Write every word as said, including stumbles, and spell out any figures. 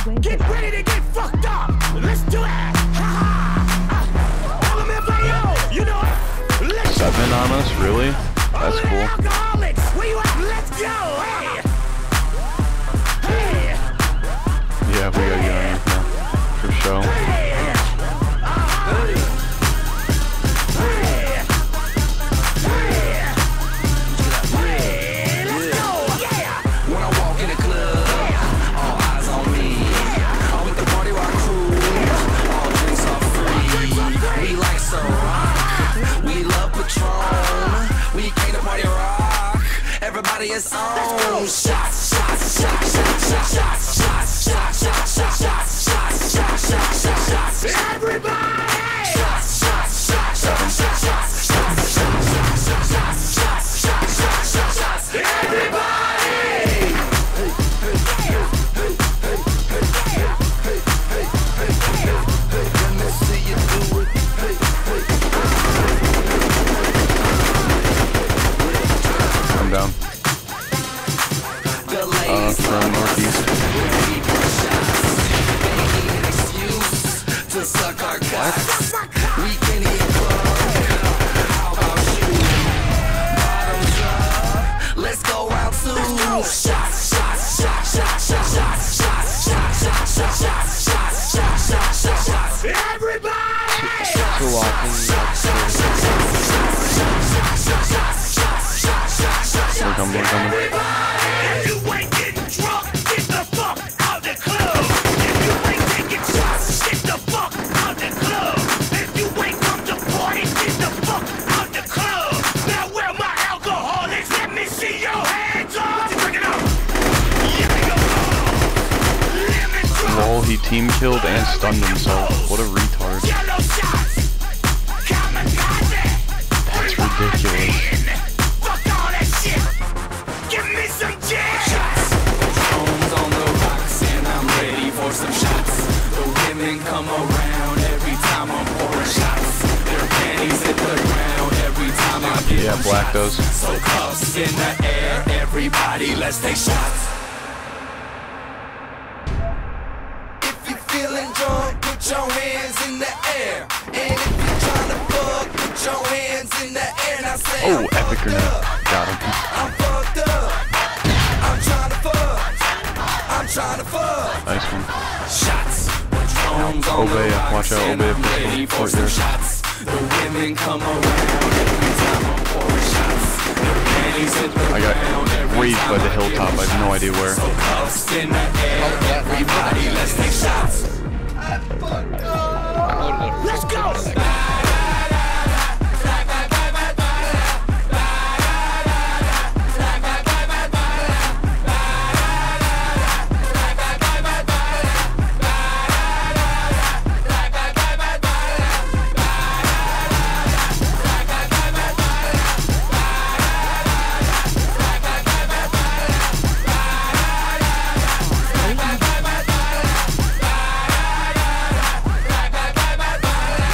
Get ready to get fucked up. Let's do it. You know it. Seven on us, really? That's cool. Where you at? Let's go. Hey. Hey. Yeah, we gotta get on it now. For show. Hey. Everybody is on. Shots, shots, shots, shots, shots, shots, shots, shots, shots, shots, shots, shots, shots, shots, shots, shots. Everybody. Shots, shots, shots, shots, shots, shots, shots, shots, shots, shots, shots, shots, shots. Everybody. Let me see you do it. I'm down. Uh, from northeast. What? We can eat How about you? Bottoms up. Let's go round two. Shots, shots, shots, shots, shots, shots, shots, shots, shots, shots, shots, shots, shots, shots. Everybody! So often. We're coming, we're coming. If you ain't getting drunk, get the fuck out the club. If you ain't taking shots, get the fuck out the club. If you ain't come to party, get the fuck out the club. Now where my alcoholics? Let me see your hands up. Bring it up. Lol, he team killed and stunned himself. What a retard. That's ridiculous. Some shots. The women come around every time I'm pouring shots. Their panties hit the ground every time I get Yeah, Black does. So cuffs in the air, everybody, let's take shots. If you're feeling drunk, put your hands in the air. And if you're trying to fuck, put your hands in the air. Now say, oh, epic grenade. Got him. I'm fucked up. I'm trying to fuck. I'm trying to fuck. Nice one. Shots. Obey, watch out, Obey. Ready for some shots. The women come around every time I'm pouring shots. Their panties hit the I got ground every raised by the time I hilltop. I have no idea where. So cuffs in the air.